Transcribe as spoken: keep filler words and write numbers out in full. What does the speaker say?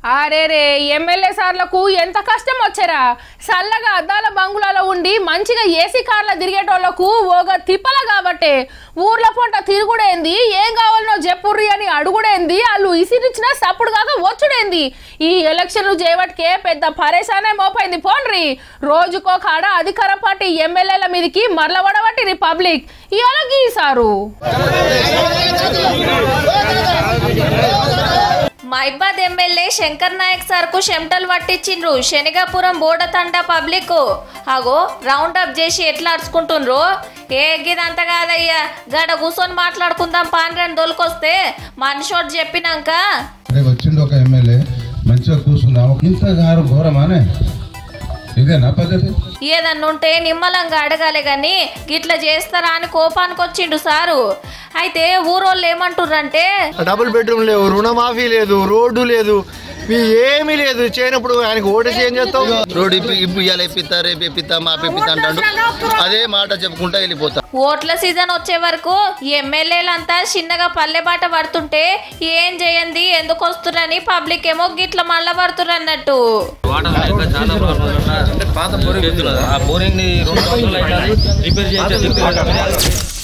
అరే రే ఎమ్మెల్యే సార్లకు ఎంత కష్టం వచ్చారా సల్లగా అద్దాల బంగుళాలో ఉండి మంచిగా ఏసీ కార్ల తిరిగేటోళ్లకు ఓగా తిప్పల కాబట్టే ఊర్ల పొంట తిరుగుడేంది ఏం కావాలనో చెప్పుర్రి అని అడుగుడేంది వాళ్ళు ఇసిరిచ్చిన సప్పుడు కాక వచ్చుడేంది ఈ ఎలక్షన్లు చేయబట్కే పెద్ద పరేషానే మోపైంది పోన్రి రోజుకో కాడ అధికార పార్టీ ఎమ్మెల్యేల మీదకి మరలబడబట్టి రిపబ్లిక్ ఇవాళ గీసారు మైబాద్ ఎమ్మెల్యే శంకర్ నాయక్ సార్ కు చెమటలు పట్టించిండ్రు శనిగాపురం బోడతండ పబ్లిక్ అగో రౌండ్ అప్ చేసి ఎట్లా అరుచుకుంటుండ్రు ఏ గిదంతా కాదయ్యా గడ కూర్చొని మాట్లాడుకుందాం పాండ్రని దొలికొస్తే మనిషోడు చెప్పినాక వచ్చిండు ఒక ఎమ్మెల్యే మంచిగా కూర్చుందాం ఇంత గారు ఘోరమానే ఇదేనా పద్ధతి ఏదన్నుంటే నిమ్మలంగా అడగాలి గాని గిట్లా చేస్తారా అని కోపానికి వచ్చిండు సారు అయితే ఊరోళ్ళు ఏమంటుర్రంటే డబుల్ బెడ్రూమ్ లేవు రుణమాఫీ లేదు రోడ్డు లేదు ఏమీ లేదు చేయనప్పుడు ఆయనకు ఓటేసి ఏం చేస్తావు రోడ్డు ఇప్పు ఇయ్యాలి ఇప్పిస్తా రేపు ఇప్పిస్తా మా ఇప్పిస్తా అంటాడు అదే మాట చెప్పుకుంటా వెళ్ళిపోతా ఓట్ల సీజన్ వచ్చే వరకు ఎమ్మెల్యేలంతా చిన్నగా పల్లె బాట పడుతుంటే ఏం చేయండి ఎందుకు వస్తురని పబ్లిక్ ఏమో గిట్ల మళ్ళా పడుతురు అన్నట్టు పాత బోరింగ్ రిపేర్ చేయాలి